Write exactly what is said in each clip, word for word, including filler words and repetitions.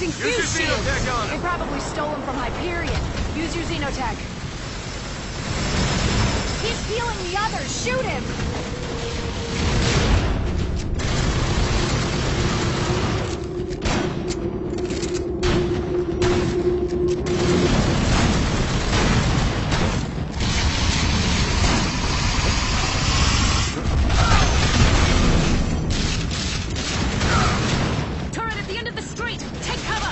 Launching Use your fuse shields! Xenotech on him. They probably stole them from Hyperion. Use your Xenotech. He's healing the others! Shoot him! Turret at the end of the street! Take cover!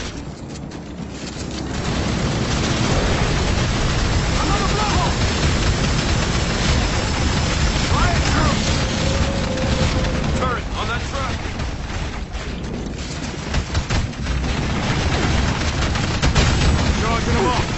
Another blowhole! Fire troops! Turret on that truck! Charging them off!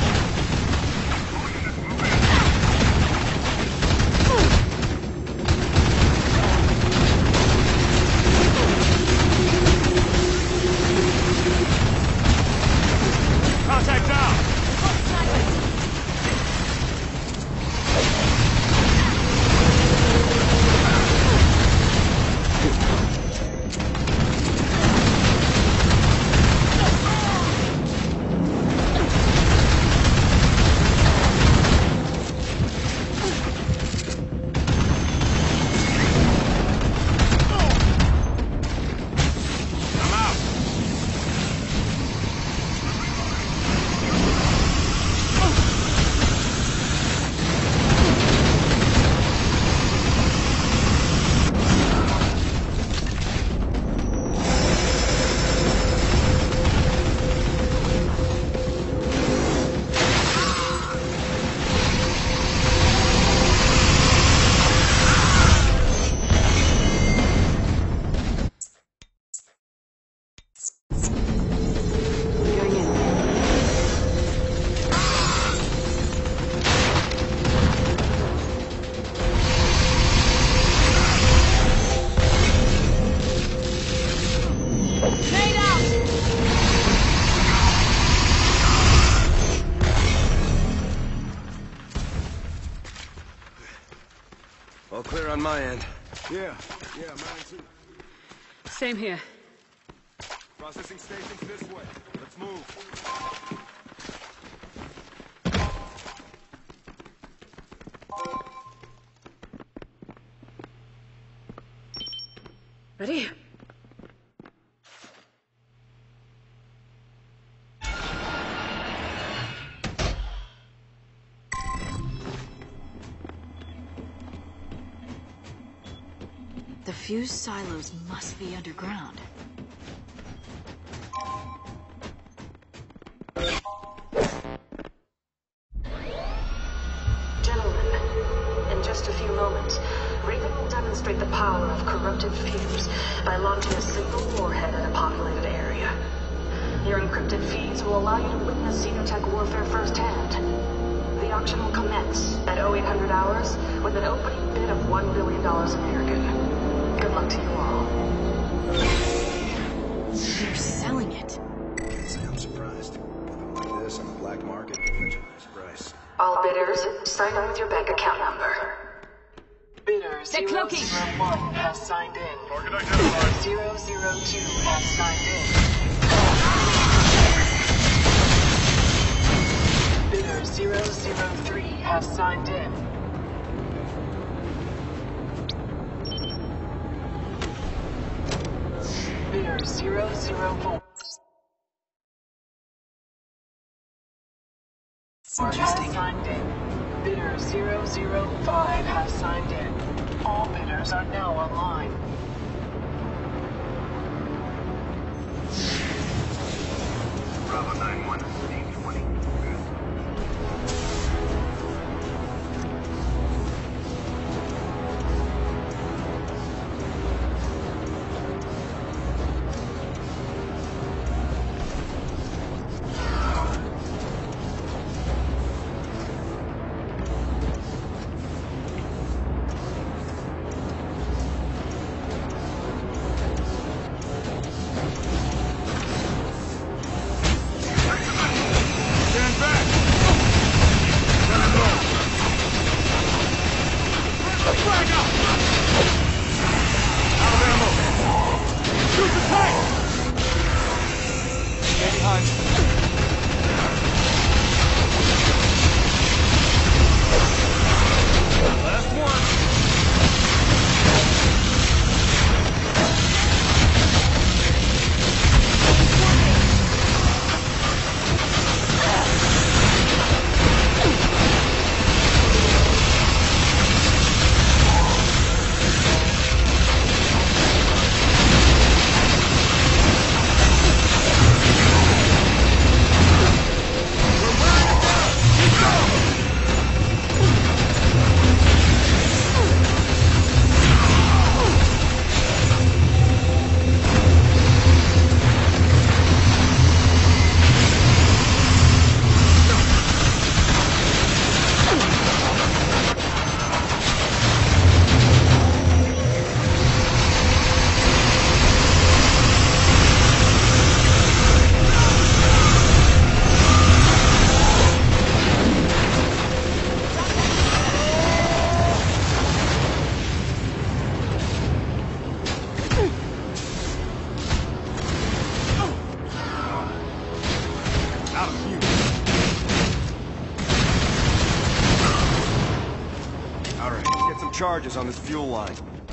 Contact down! Close snipers! I'm out! Going in. Grenade out! All clear on my end. Yeah, yeah, mine too. Same here. Processing stations this way. Let's move. Ready? The fuse silos must be underground. Gentlemen, in just a few moments, Raven will demonstrate the power of corrupted fuse by launching a single warhead at a populated area. Your encrypted feeds will allow you to witness Xenotech warfare firsthand. The auction will commence at oh eight hundred hours with an opening bid of one billion dollars American. Good luck to you all. They're selling it. Can't say I'm surprised. With them like this on the black market, fetch a nice price. All bidders, sign in with your bank account number. Bidder They're zero cloaking. zero one has signed in. Target Bidder identified. zero zero two has signed in. Bidder zero zero three has signed in. Bidder zero zero four has signed in. Bidder zero zero five has signed in. All bidders are now online. Bravo nine one, eight twenty. charges on this fuel line.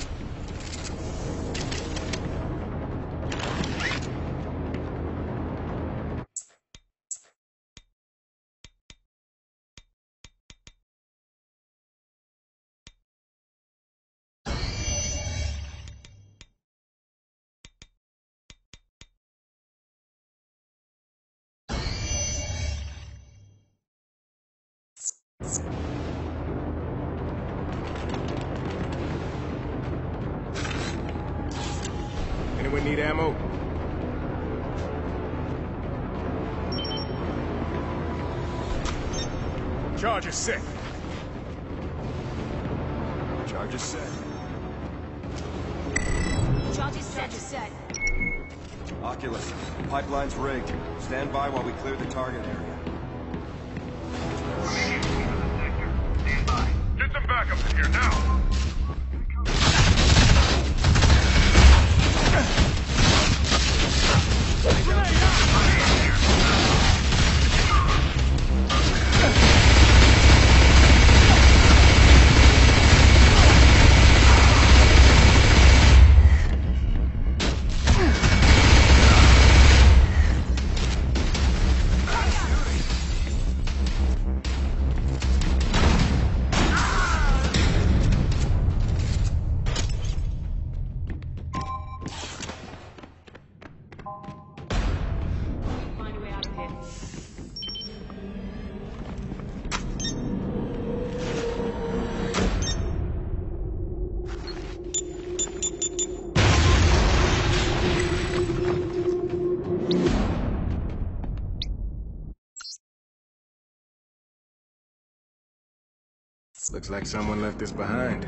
Anyone need ammo? Charge is set. Charge is set. Charge is set. set. Oculus, pipeline's rigged. Stand by while we clear the target area. Stand by. Get some backup in here now. Looks like someone left this behind.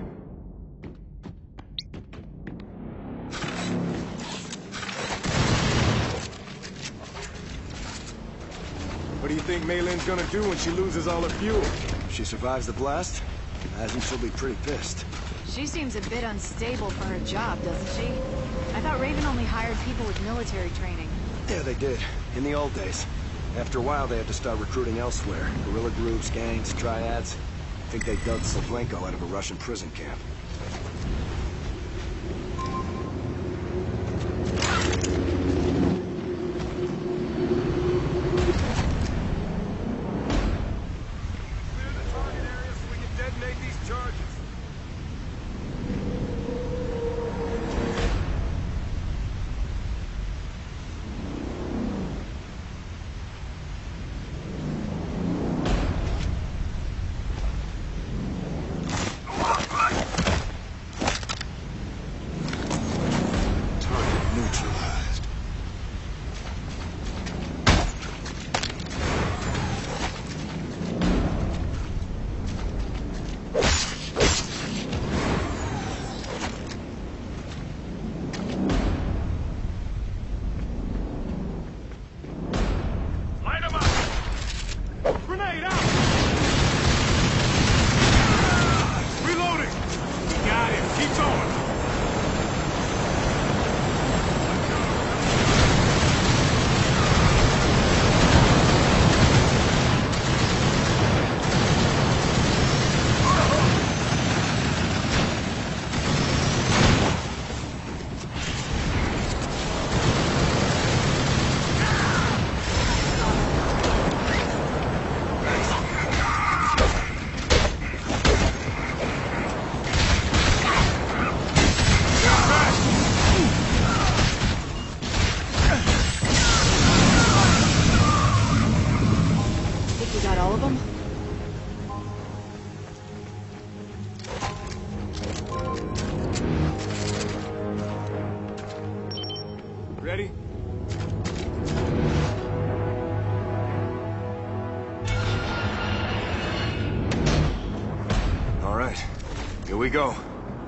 What do you think Maylin's gonna do when she loses all her fuel? If she survives the blast, I imagine she'll be pretty pissed. She seems a bit unstable for her job, doesn't she? I thought Raven only hired people with military training. Yeah, they did. In the old days. After a while, they had to start recruiting elsewhere. Guerrilla groups, gangs, triads. I think they dug Slavlenko out of a Russian prison camp. Clear the target area so we can detonate these charges. Ready? All right, here we go.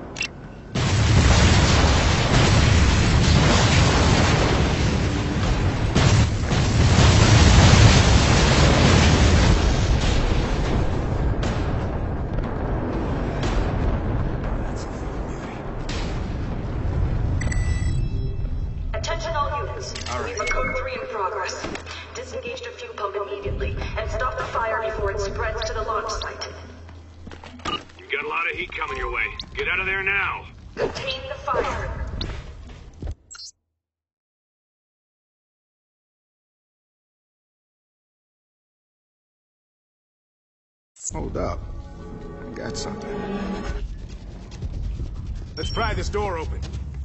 Attention all units. We have a code three in progress. Disengage the fuel pump immediately and stop the fire before it spreads to the launch site. You got a lot of heat coming your way. Get out of there now. Contain the fire. Hold up. I got something. Let's pry this door open.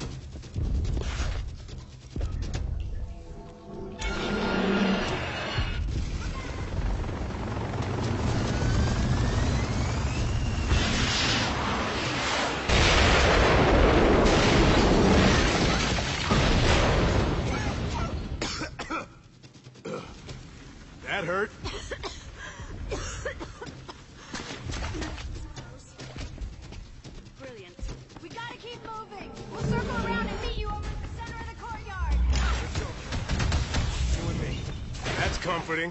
That hurt. Brilliant. We gotta keep moving. We'll circle around and meet you over at the center of the courtyard. You and me. That's comforting.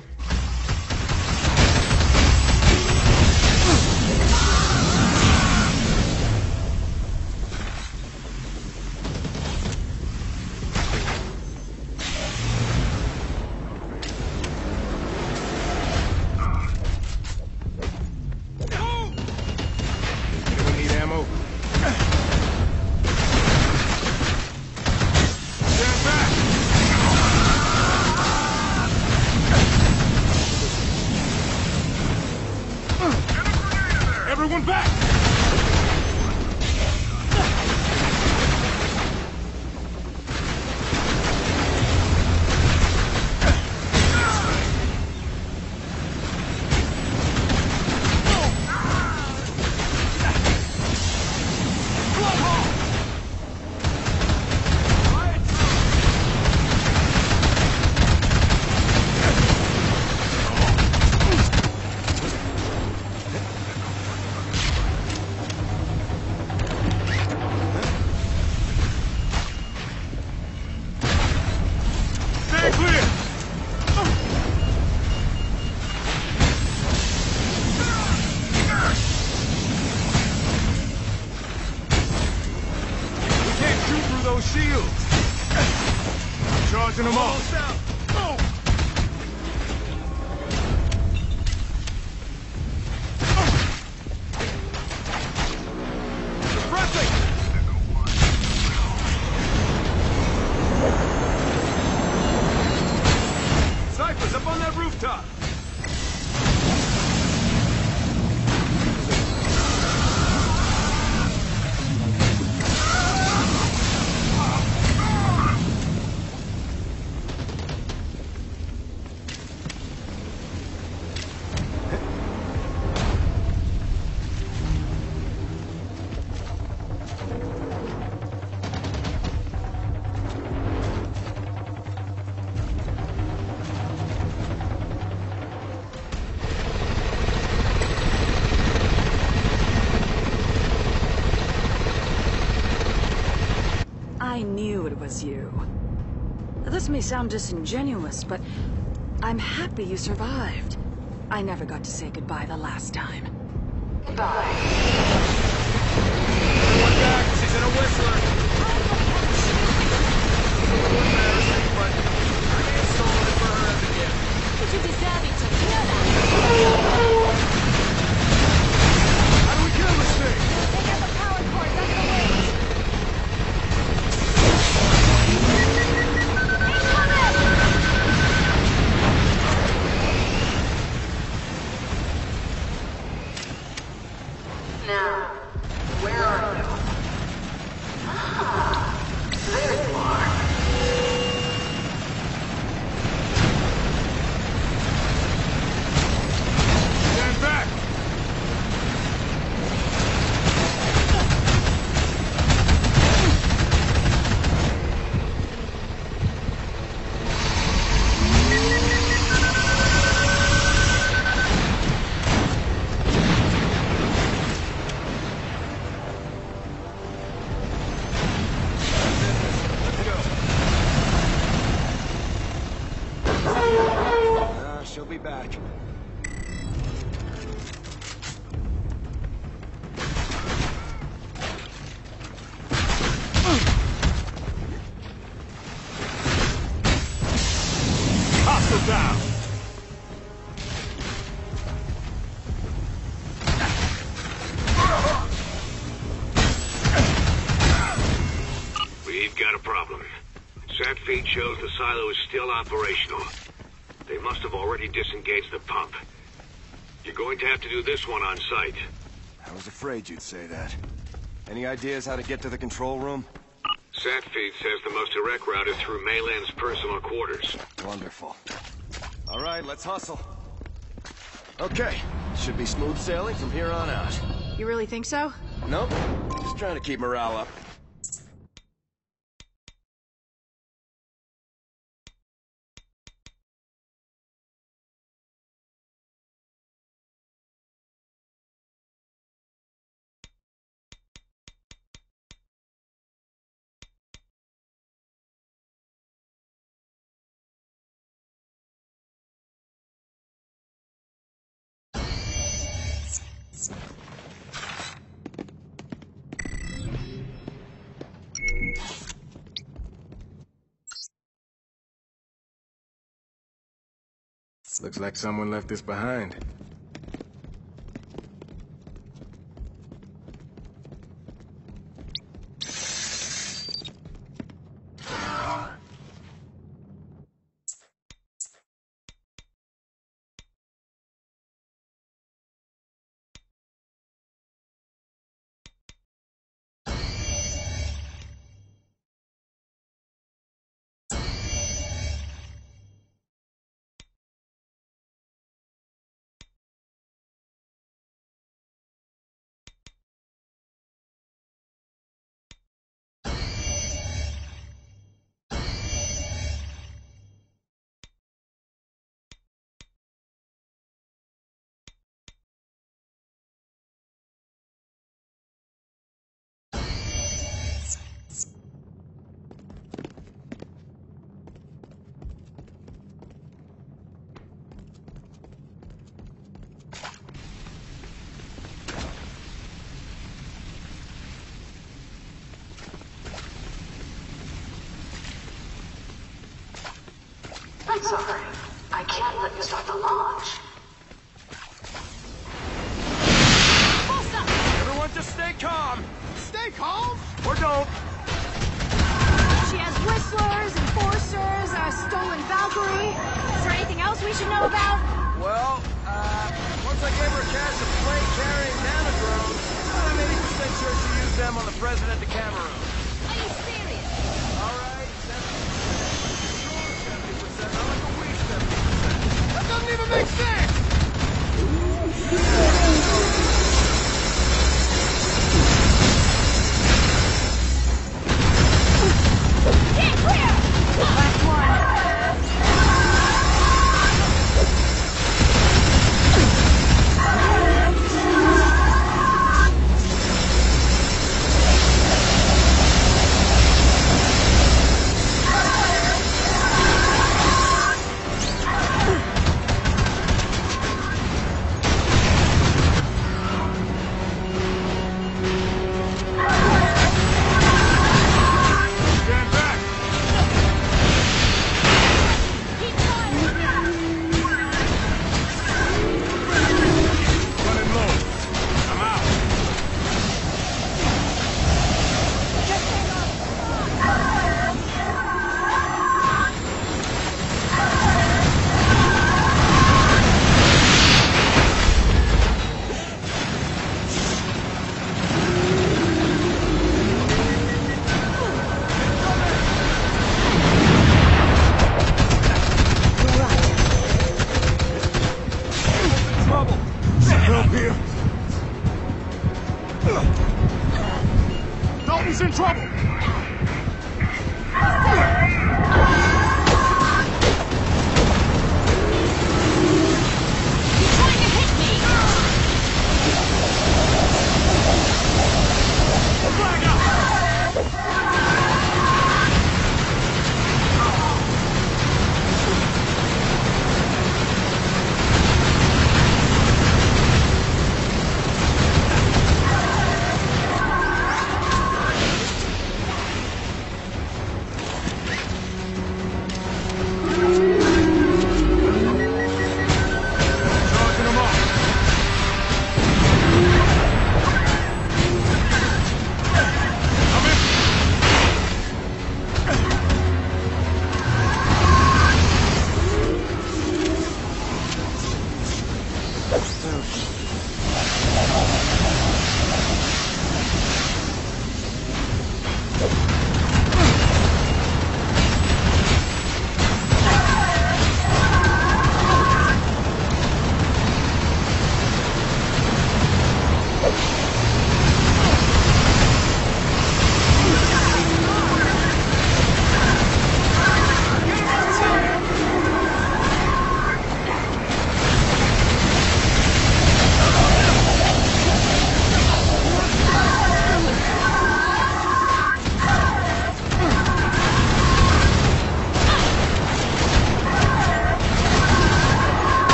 Anyone need ammo? Stand back! Everyone back! Stay clear! We can't shoot through those shields. I'm charging them all. Pressing! Snipers up on that rooftop! I knew it was you. This may sound disingenuous, but I'm happy you survived. I never got to say goodbye the last time. Goodbye. Everyone back! She's in a whistler! Embarrassing, but I installed it for her as a gift. But you deserve it to hear that. How do we kill this thing? Take out the power cord. That's the way. Now, where are you? Ah, there you are. Stand back! Uh, she'll be back. Hostile down! Sat feed shows the silo is still operational. They must have already disengaged the pump. You're going to have to do this one on site. I was afraid you'd say that. Any ideas how to get to the control room? Sat feed says the most direct route is through Mayland's personal quarters. Wonderful. All right, let's hustle. Okay, should be smooth sailing from here on out. You really think so? Nope, just trying to keep morale up. Looks like someone left this behind. I'm sorry. I can't let you start the launch. Everyone just stay calm! Stay calm! Or don't! She has whistlers, enforcers, a stolen Valkyrie. Is there anything else we should know about? Well, uh, once I gave her a cache of plane-carrying nanodrones, I'm eighty percent sure she used them on the president of Cameroon. Are you serious? All right, seventy percent. I'm like a weak seventy percent. That doesn't even make sense! Get clear! Last one.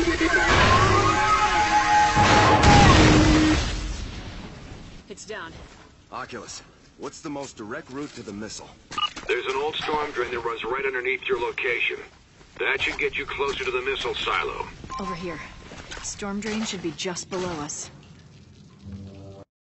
It's down. Oculus, what's the most direct route to the missile? There's an old storm drain that runs right underneath your location. That should get you closer to the missile silo. Over here. Storm drain should be just below us.